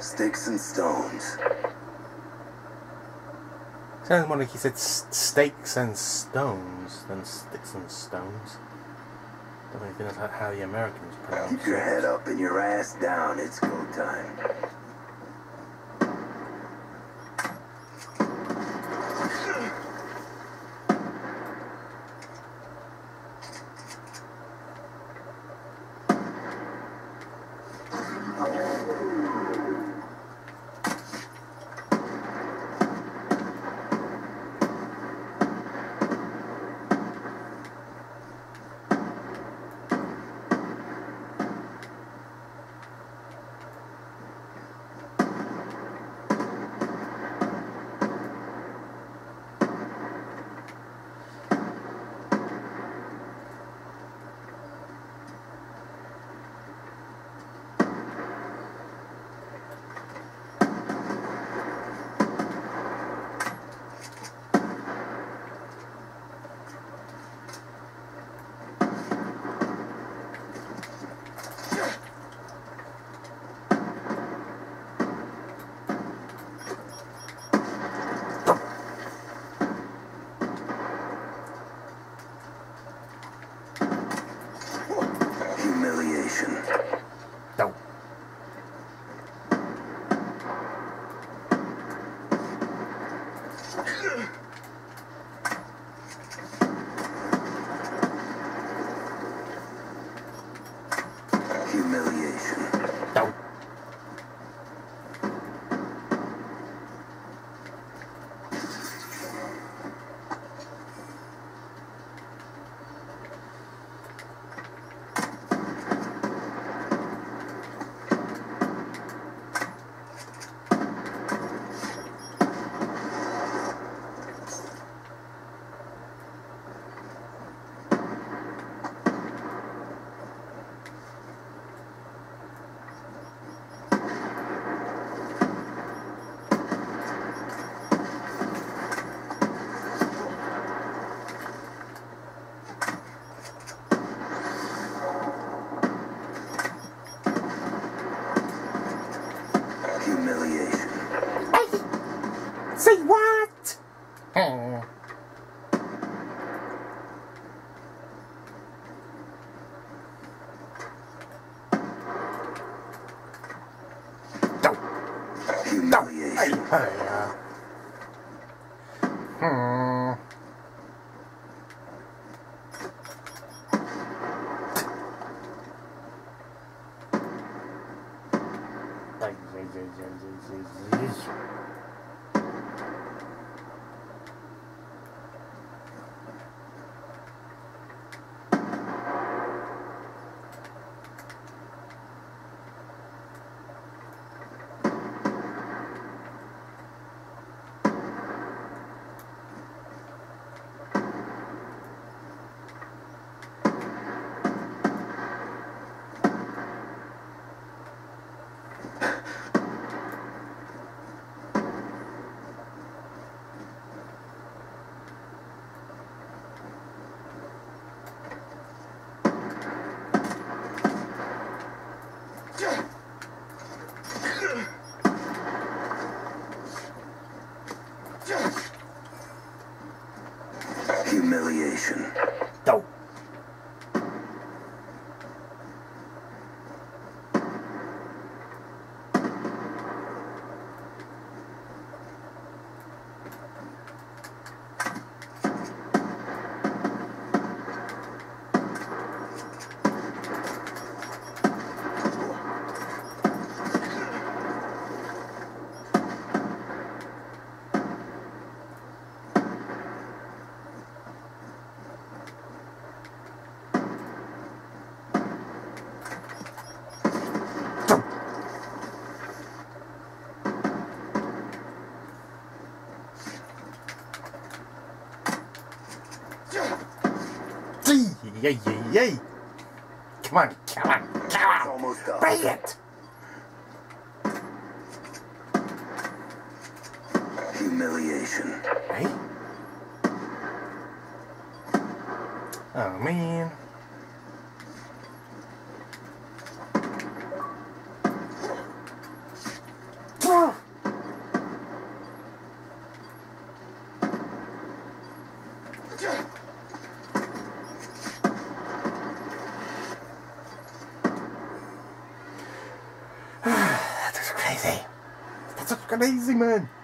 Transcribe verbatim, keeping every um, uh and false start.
Sticks and stones. Sounds more like he said stakes and stones than sticks and stones. Don't really think that's how the Americans pronounce it. Keep your head up and your ass down. It's go time. Humiliation. No. Humiliation. No. Humiliation. Hey! Say what? Oh. No. Humiliation. No. Hey, hey, uh. Hmm. Like, Humiliation. no. Yay, yay, yay. Come on, come on, come It's on. almost up. Bring it. Humiliation. Hey? Oh, man. That's crazy. That's crazy, man.